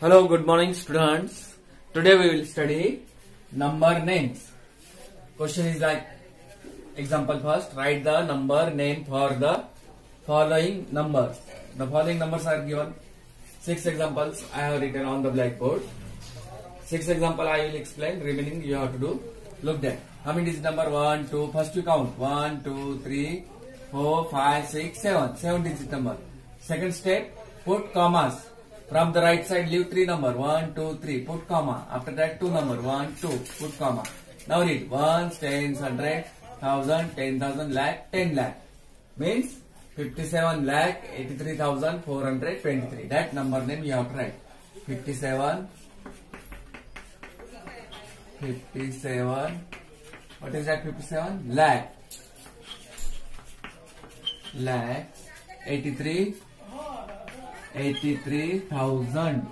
Hello, good morning students. Today we will study number names. Question is like example first. Write the number name for the following numbers. The following numbers are given. 6 examples I have written on the blackboard. 6 example I will explain. Remaining you have to do. Look there. How many is number 1, 2? First we count 1, 2, 3, 4, 5, 6, 7. 7 digit number. Second step, put commas. From the right side, leave 3 number. 1, 2, 3. Put comma. After that, 2 number. 1, 2. Put comma. Now read 1, 10, 100, 1000, 10,000, lakh, 10 lakh. Means 57 lakh 83,423. That number name you have to write. 57. What is that 57? Lakh. 83,000. 83,423.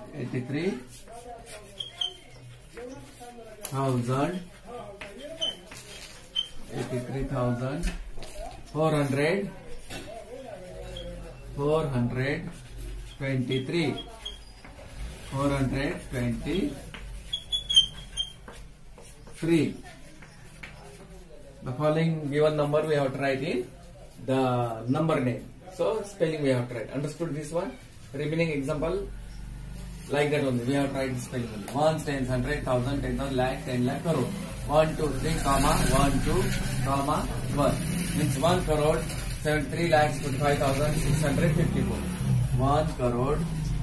423. The following given number we have to write in the number name. So spelling we have to write. Understood this one? Remaining example like that only. We have to write the spelling only. 1, 10, 100, 1000, 10,000, lakh, 10 lakh, crore. 1, 2, 3, comma, 1, 2, comma, 1. Means 1 crore, 73 lakhs, 45,654. 1 crore,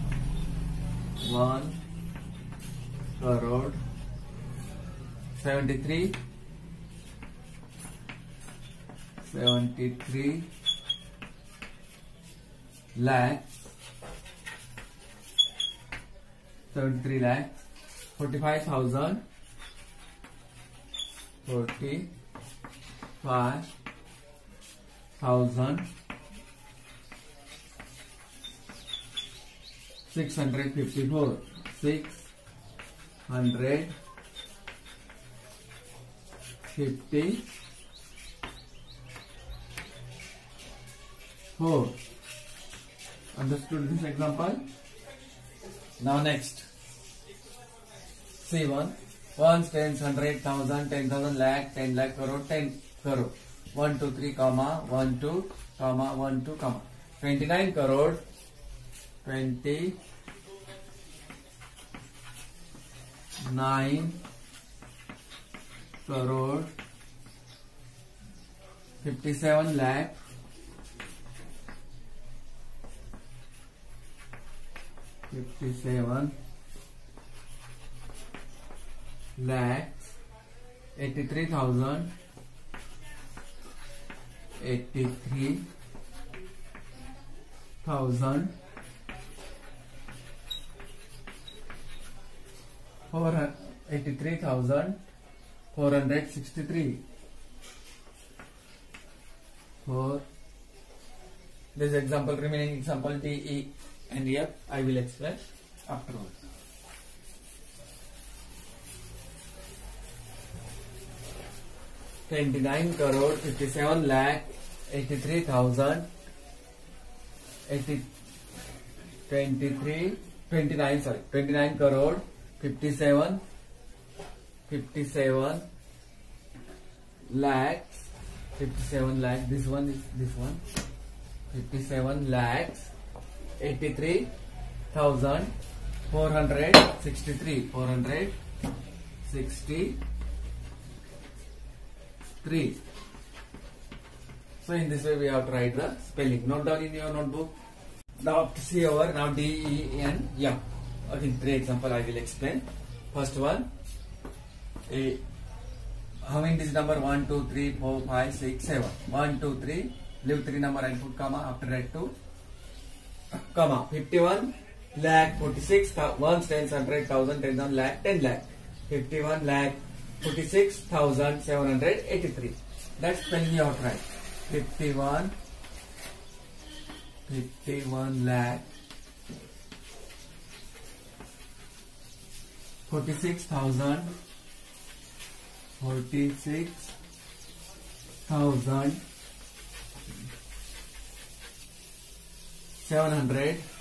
73 lakhs, 45,000, 654. 654. Understood this example? Now next. See 1. 1, 10, 100, 1000, 10,000, lakh, 10 lakh, crore, 10 crore. 1, 2, 3, comma, 1, 2, comma, 1, 2, comma. 29 crore, 29 crore, 57 lakh, 57 lakhs, 83,000, 83,463. For this example, remaining example D, E and F, I will explain afterwards. $29 crore 57 lakh 83,000 29 crore 57 lakhs 57 lakh. This one is this one. 57 lakhs 83,463. 463. So in this way we have to write the spelling. Note down in your notebook. Now see over. Now D, E, N, M. Okay, 3 example I will explain. First one. How many is number 1, 2, 3, 4, 5, 6, 7. 1, 2, 3. Leave 3 number and put comma. After that 2. Comma. 51 lakh 46 1, 10, 100, 1000, 10,000, lakh, 10 lakh. 51 lakh 46,783. That's spelling you have to write. 51 lakh 46,000 783.